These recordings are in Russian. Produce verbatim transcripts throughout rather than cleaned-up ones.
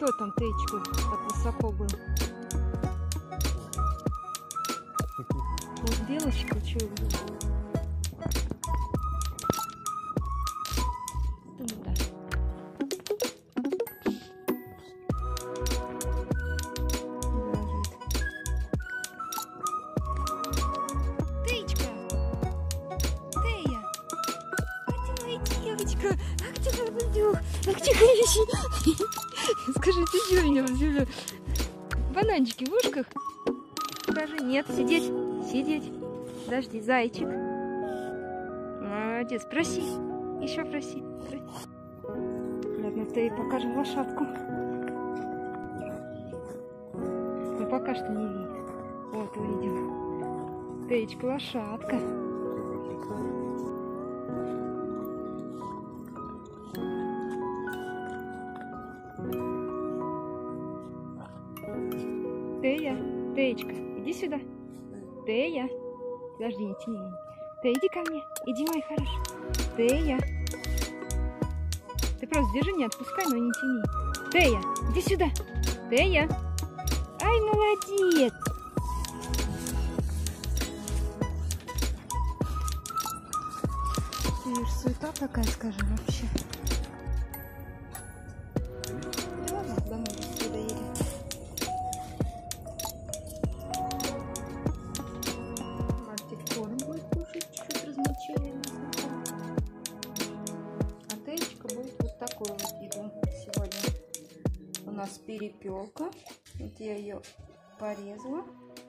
Кто там Теечка так высоко был? Вот белочка, что его? Да. Теечка! Тея! А где моя девочка? А где мой бандюк? А где Грищи? Скажи, ты что меня взяла? Бананчики в ушках? Скажи, нет, сидеть, сидеть. Подожди, зайчик. Молодец, проси. Еще проси. Ладно, ты покажем лошадку. Ну пока что не видит. Вот увидим. Теечка, лошадка. Тея, Теечка, иди сюда. Тея. Подожди, не тяни. Тея, иди ко мне. Иди, мой хороший. Тея. Ты просто держи, не отпускай, но не тяни. Тея, иди сюда. Тея. Ай, молодец. Ты видишь, суета такая, скажи, вообще. Ладно, домой сюда едем. Корм будет кушать, чуть-чуть размочили нас. А Теечка будет вот такую вот еду сегодня. У нас перепелка. Вот я ее порезала.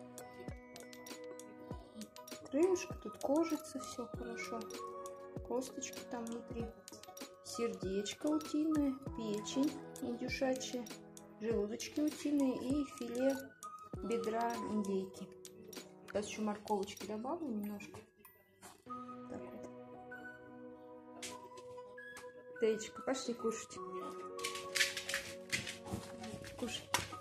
Крылышко, тут кожица, все хорошо. Косточки там внутри. Сердечко утиное, печень индюшачья, желудочки утиные и филе бедра индейки. Сейчас еще морковочки добавлю немножко. Так вот. Теечка, пошли кушать. Кушай.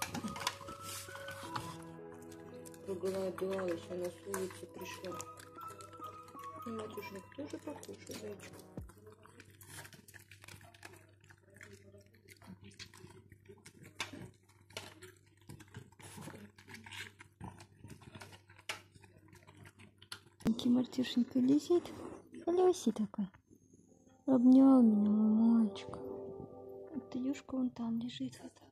Круговая отдувалась, она с улицы пришла. Матюшник тоже покушай, зайчик. Мартюшенька лезет. Лёси такой. Обнял меня мой мальчик. Вот Юшка вон там лежит. Вот.